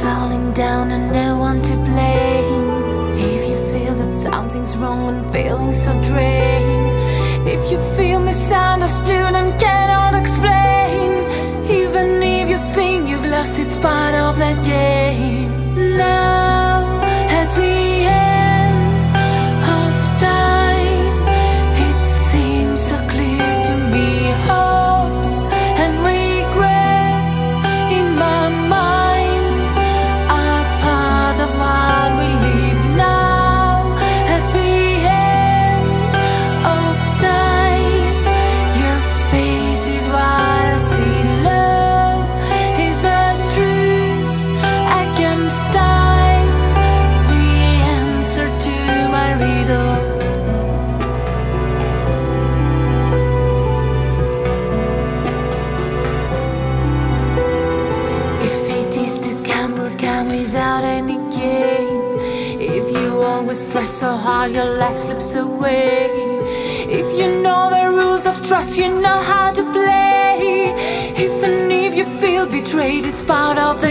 falling down and no one to blame. If you feel that something's wrong and feeling so drained, if you feel misunderstood and cannot explain, even if you think you've lost, it's part of the game. Now, at the end of time, it seems so clear to me. Hopes and regrets in my mind are part of what we live now. At the end of time, your face is what I see. Love is the truth against time, the answer to my riddle. If it is to come, will come without any gain. If you always try so hard, your life slips away. If you know the rules of trust, you know how to play. Even if you feel betrayed, it's part of